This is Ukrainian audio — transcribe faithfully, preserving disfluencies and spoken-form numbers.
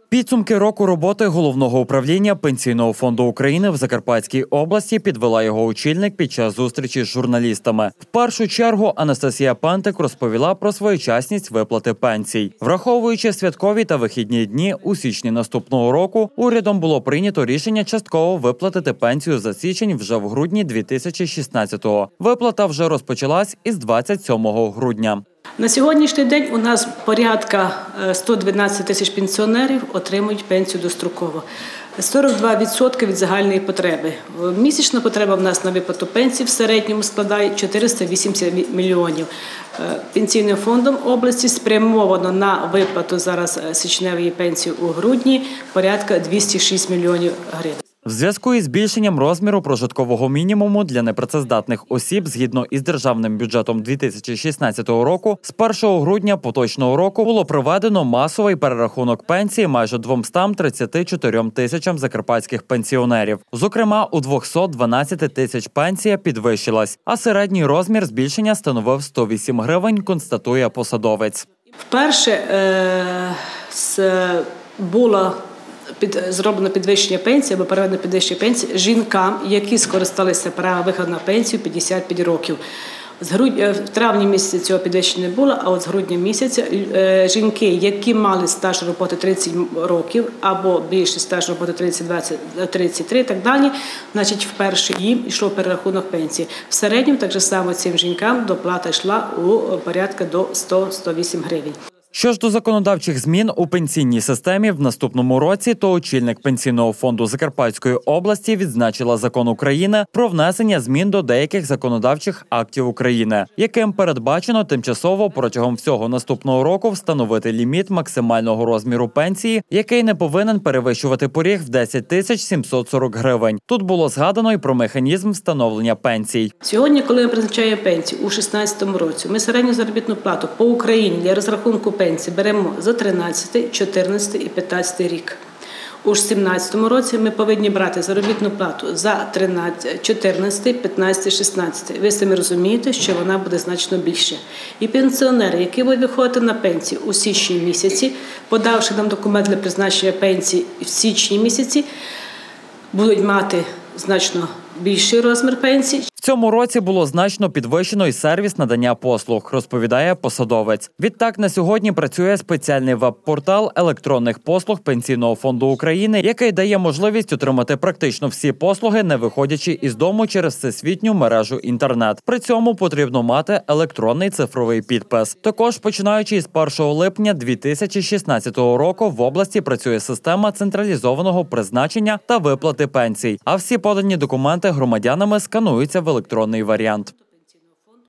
Підсумки року роботи Головного управління Пенсійного фонду України в Закарпатській області підвела його очільник під час зустрічі з журналістами. В першу чергу Анастасія Пентик розповіла про своєчасність виплати пенсій. Враховуючи святкові та вихідні дні, у січні наступного року урядом було прийнято рішення частково виплатити пенсію за січень вже в грудні дві тисячі шістнадцятого. Виплата вже розпочалась із двадцять сьомого грудня. На сьогоднішній день у нас порядка сто дванадцять тисяч пенсіонерів отримують пенсію достроково. сорок два відсотки від загальної потреби. Місячна потреба в нас на виплату пенсії в середньому складає чотириста вісімдесят мільйонів. Пенсійним фондом області спрямовано на виплату зараз січневої пенсії у грудні порядка двісті шість мільйонів гривень. В зв'язку із збільшенням розміру прожиткового мінімуму для непрацездатних осіб згідно із державним бюджетом дві тисячі шістнадцятого року з першого грудня поточного року було проведено масовий перерахунок пенсії майже двомстам тридцяти чотирьом тисячам закарпатських пенсіонерів. Зокрема, у двохсот дванадцяти тисяч пенсія підвищилась, а середній розмір збільшення становив сто вісім гривень, констатує посадовець. Вперше е, було Під, зроблено підвищення пенсії або переведено підвищення пенсії жінкам, які скористалися правом виходу на пенсію п'ятдесят п'ять років. З грудня, в травні місяці цього підвищення не було, а от з грудня місяця жінки, які мали стаж роботи тридцять років або більше стаж роботи тридцять, двадцять, тридцять три і так далі, значить вперше їм йшов перерахунок пенсії. В середньому так же само цим жінкам доплата йшла у порядка до сто - сто вісім гривень. Що ж до законодавчих змін у пенсійній системі в наступному році, то очільник Пенсійного фонду Закарпатської області відзначила Закон України про внесення змін до деяких законодавчих актів України, яким передбачено тимчасово протягом всього наступного року встановити ліміт максимального розміру пенсії, який не повинен перевищувати поріг в десять тисяч сімсот сорок гривень. Тут було згадано і про механізм встановлення пенсій. Сьогодні, коли ми призначаємо пенсію у шістнадцятому році, ми середню заробітну плату по Україні для розрахунку пенсії беремо за тринадцятий, чотирнадцятий і п'ятнадцятий рік. У сімнадцятому році ми повинні брати заробітну плату за чотирнадцятий, п'ятнадцятий, шістнадцятий. Ви самі розумієте, що вона буде значно більше. І пенсіонери, які будуть виходити на пенсію у січні місяці, подавши нам документ для призначення пенсії в січні місяці, будуть мати значно більший розмір пенсії. В цьому році було значно підвищено і сервіс надання послуг, розповідає посадовець. Відтак на сьогодні працює спеціальний веб-портал електронних послуг Пенсійного фонду України, який дає можливість отримати практично всі послуги, не виходячи із дому через всесвітню мережу інтернет. При цьому потрібно мати електронний цифровий підпис. Також, починаючи із першого липня дві тисячі шістнадцятого року, в області працює система централізованого призначення та виплати пенсій, а всі подані документи громадянами скануються в електронний варіант.